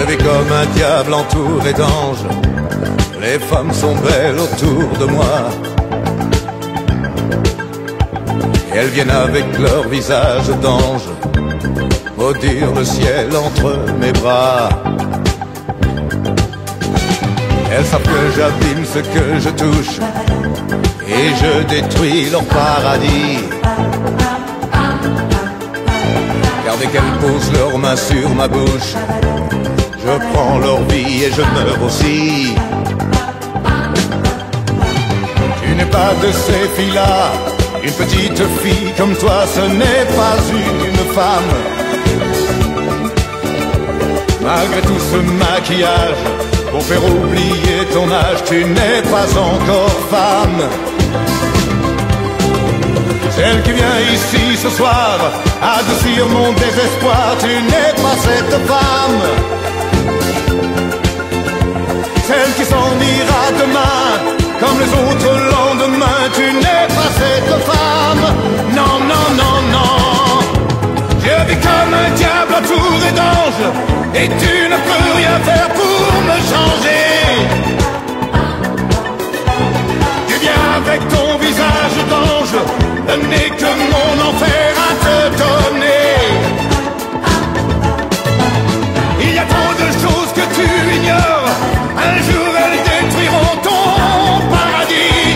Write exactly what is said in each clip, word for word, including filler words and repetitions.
vis comme un diable entouré d'anges. Les femmes sont belles autour de moi. Et elles viennent avec leur visage d'ange maudire le ciel entre mes bras. Elles savent que j'abîme ce que je touche et je détruis leur paradis. Car dès qu'elles posent leurs mains sur ma bouche, je prends leur vie et je meurs aussi. Tu n'es pas de ces filles-là, une petite fille comme toi, ce n'est pas une femme. Malgré tout ce maquillage, pour faire oublier ton âge, tu n'es pas encore femme. Celle qui vient ici ce soir, adoucir mon désespoir, tu n'es pas cette femme. Celle qui s'en ira demain, comme les autres lendemains, tu n'es pas cette femme. Non, non, non, non. Je vis comme un diable entouré d'anges, et tu ne peux rien faire pour me changer. Tu viens avec ton visage d'ange, ce n'est que mon enfer à te donner. Il y a trop de choses que tu ignores, un jour elles détruiront ton paradis.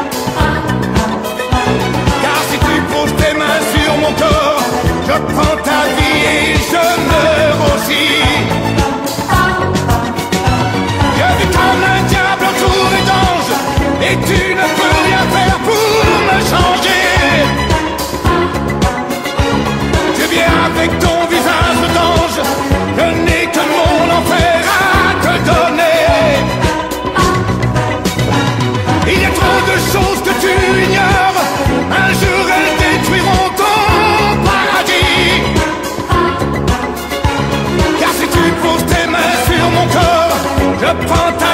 Car si tu poses tes mains sur mon corps, je prends ta vie et je meurs aussi. Je vis comme un diable entouré d'anges, et tu ne peux rien faire pour me changer. Tu viens avec ton visage d'ange, je n'ai que mon enfer à te donner. Il y a trop de choses que tu ignores, un jour elles détruiront ton paradis. Car si tu poses tes mains sur mon corps, je prends ta